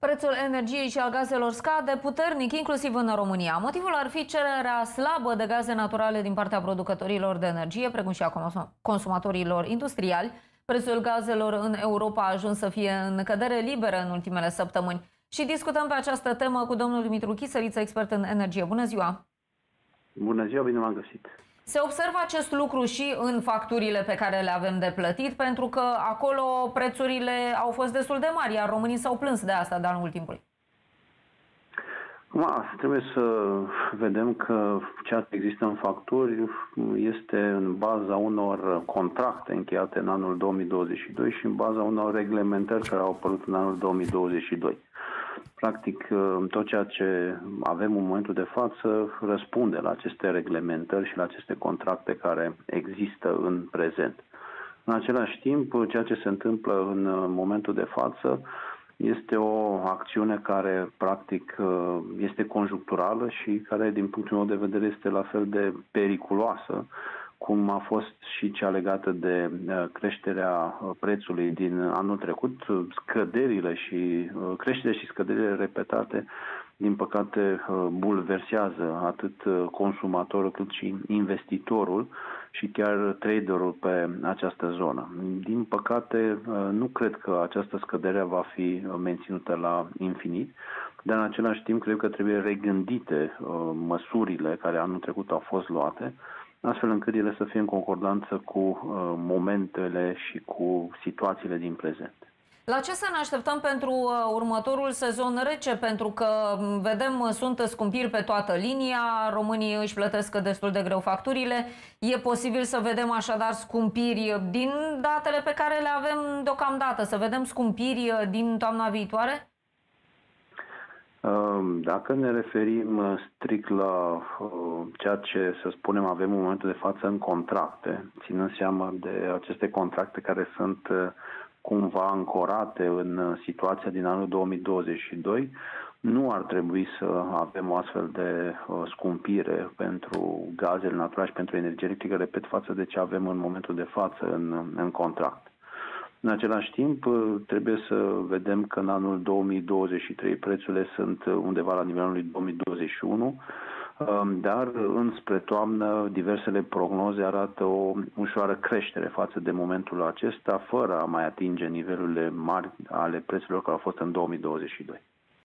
Prețul energiei și al gazelor scade puternic, inclusiv în România. Motivul ar fi cererea slabă de gaze naturale din partea producătorilor de energie, precum și a consumatorilor industriali. Prețul gazelor în Europa a ajuns să fie în cădere liberă în ultimele săptămâni. Și discutăm pe această temă cu domnul Dumitru Chisăliță, expert în energie. Bună ziua! Bună ziua, bine m-am găsit! Se observă acest lucru și în facturile pe care le avem de plătit, pentru că acolo prețurile au fost destul de mari, iar românii s-au plâns de asta de-a lungul timpului. Trebuie să vedem că ceea ce există în facturi este în baza unor contracte încheiate în anul 2022 și în baza unor reglementări care au apărut în anul 2022. Practic, tot ceea ce avem în momentul de față răspunde la aceste reglementări și la aceste contracte care există în prezent. În același timp, ceea ce se întâmplă în momentul de față este o acțiune care, practic, este conjuncturală și care, din punctul meu de vedere, este la fel de periculoasă cum a fost și cea legată de creșterea prețului din anul trecut. Creșterile și scăderile repetate, din păcate, bulversează atât consumatorul cât și investitorul și chiar traderul pe această zonă. Din păcate, nu cred că această scădere va fi menținută la infinit, dar în același timp cred că trebuie regândite măsurile care anul trecut au fost luate, astfel încât ele să fie în concordanță cu momentele și cu situațiile din prezent. La ce să ne așteptăm pentru următorul sezon rece? Pentru că, vedem, sunt scumpiri pe toată linia, românii își plătesc destul de greu facturile. E posibil să vedem așadar scumpiri din datele pe care le avem deocamdată? Să vedem scumpiri din toamna viitoare? Dacă ne referim strict la ceea ce, să spunem, avem în momentul de față în contracte, ținând seama de aceste contracte care sunt cumva ancorate în situația din anul 2022, nu ar trebui să avem o astfel de scumpire pentru gazele naturale și pentru energie electrică, repet, față de ce avem în momentul de față în contract. În același timp, trebuie să vedem că în anul 2023 prețurile sunt undeva la nivelul lui 2021, dar înspre toamnă diversele prognoze arată o ușoară creștere față de momentul acesta, fără a mai atinge nivelurile mari ale prețurilor care au fost în 2022.